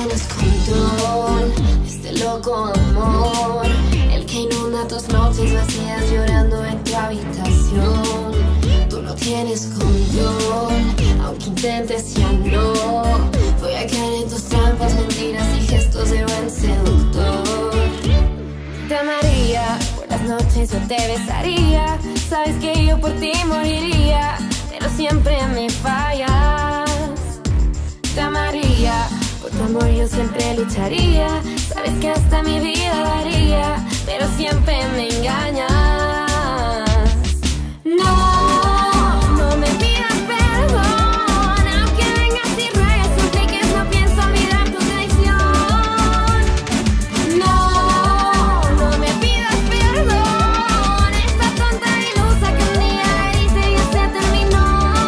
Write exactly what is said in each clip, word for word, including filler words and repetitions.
tienes control, este loco amor, el que inunda tus noches vacías llorando en tu habitación. Tú no tienes control, aunque intentes ya no. Voy a caer en tus trampas, mentiras y gestos de buen seductor. Te amaría, por las noches yo te besaría. Sabes que yo por ti moriría, pero siempre me fallas. Te amaría, por tu amor yo siempre lucharía. Sabes que hasta mi vida daría, pero siempre me engañas. No, no me pidas perdón, aunque vengas y ruegues, supliques, no pienso olvidar tu traición. No, no me pidas perdón, esta tonta ilusa que un día heriste y ya se terminó.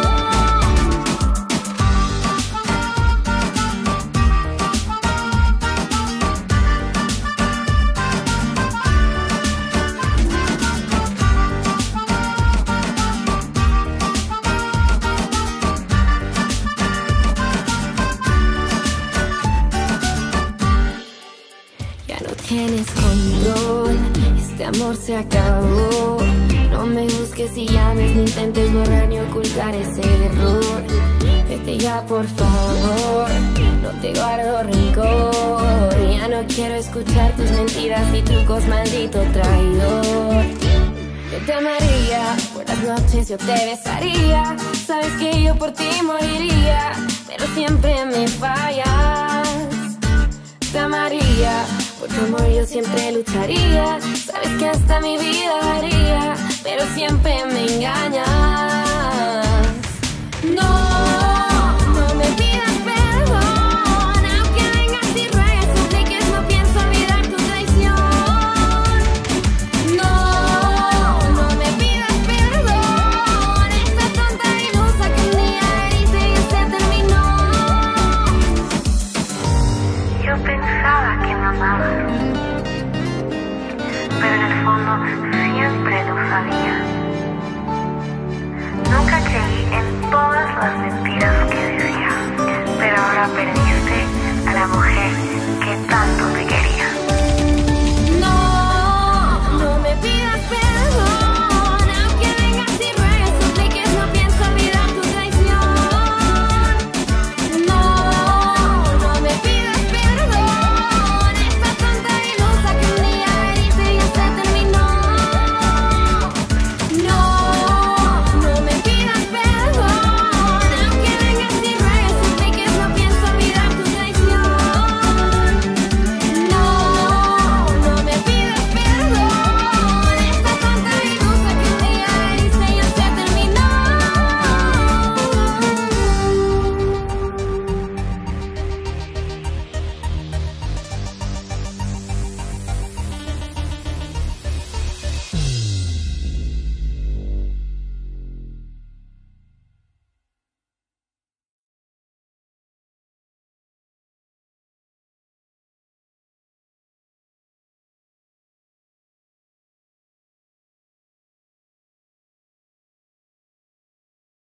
Tienes control, este amor se acabó. No me busques y llames, no intentes borrar ni ocultar ese error. Vete ya por favor, no te guardo rencor. Ya no quiero escuchar tus mentiras y trucos, maldito traidor. Yo te amaría, por las noches yo te besaría. Sabes que yo por ti moriría, pero siempre me fallas. Te amaría, por tu amor yo siempre lucharía. Sabes que hasta mi vida daría, pero siempre me engañas. No.